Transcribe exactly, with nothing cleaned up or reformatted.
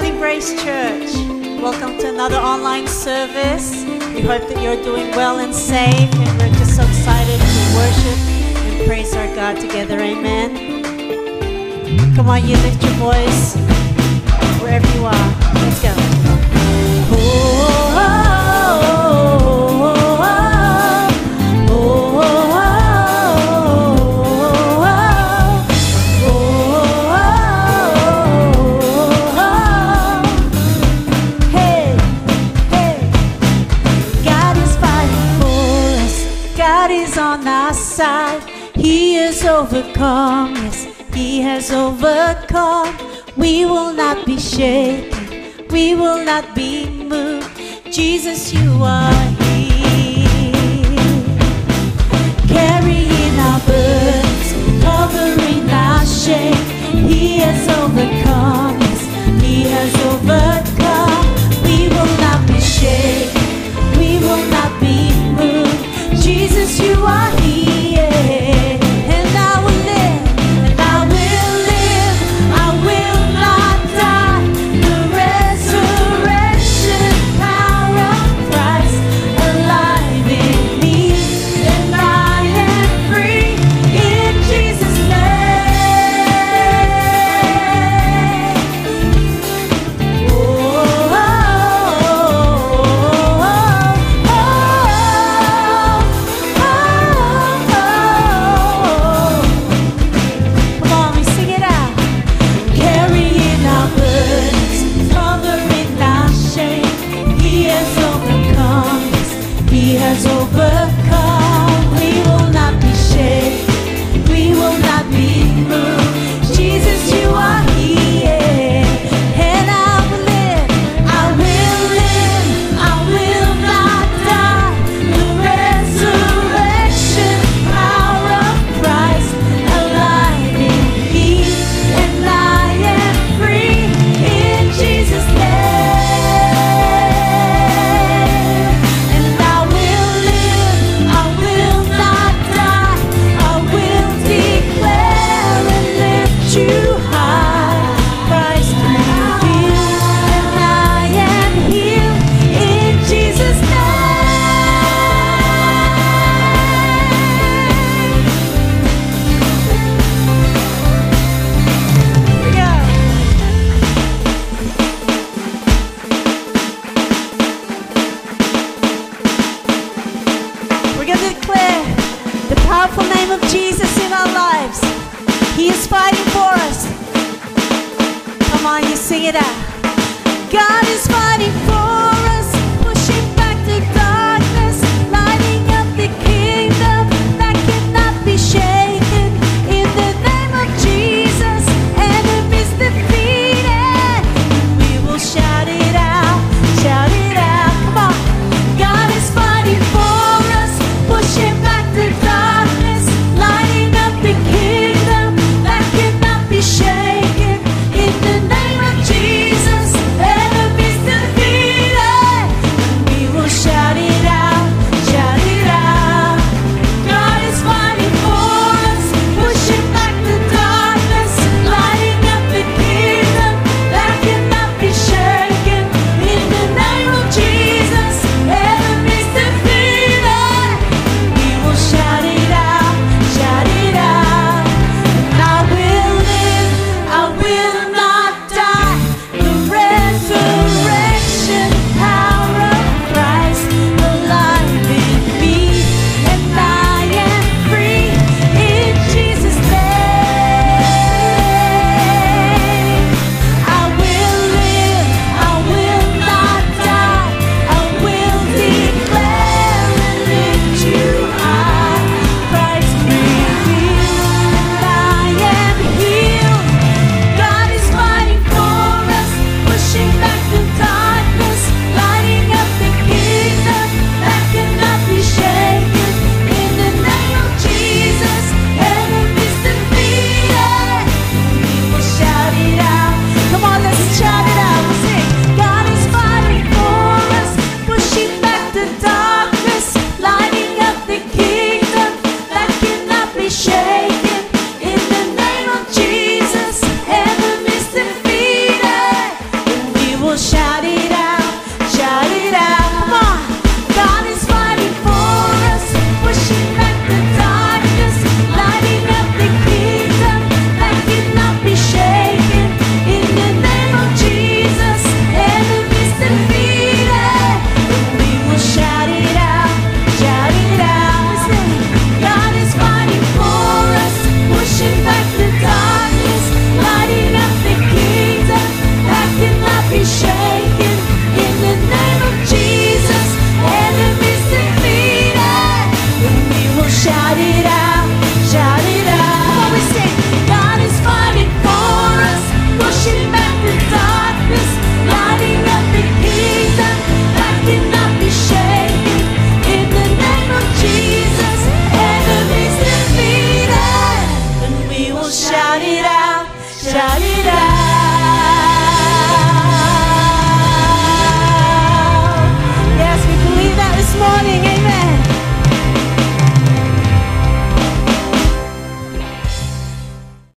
Amazing Grace Church. Welcome to another online service. We hope that you're doing well and safe, and we're just so excited to worship and praise our God together. Amen. Come on, you lift your voice wherever you are. Let's go. Oh, oh, oh, oh, oh, oh, hey, hey. God is fighting for us. God is on our side. He has overcome, yes, He has overcome. We will not be shaken, we will not be moved. Jesus, you are here, carrying our burdens, covering our shame. He has overcome, yes, He has overcome. We will not be shaken, we will not be moved. Jesus, you are here, and I will live, and I will live, I will not die. The resurrection power of Christ alive in me, and I am free in Jesus' name. Oh, oh, oh, oh, come on, we sing it out. Carrying our burdens, covering our shame. He has overcome, yes, He has overcome. We will not be shaken, we will not be moved. Jesus, you are here, and I will live, I will live, I will not die. The resurrection power of Christ alive in me, and I am free in Jesus' name. And I will live, I will not die. I will declare and lift you high. Christ revealed, and I am healed in Jesus' name. Here we go. We're going to declare the powerful name of Jesus in our lives. He is fighting for us. Come on, you sing it out. God is fighting for us, pushing back the darkness, lighting up the kingdom that cannot be shaken. In the name of Jesus, enemies defeated. We will shout it out, shout it out. Come on. God is fighting for us, pushing back the darkness, lighting up the kingdom that cannot be shaken. In the name of Jesus, enemies defeated. Shout it out.